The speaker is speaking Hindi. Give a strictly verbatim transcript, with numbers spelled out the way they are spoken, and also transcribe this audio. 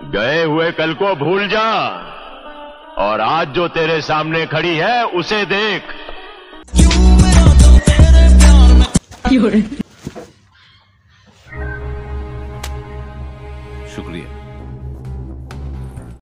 गए हुए कल को भूल जा और आज जो तेरे सामने खड़ी है उसे देख। शुक्रिया।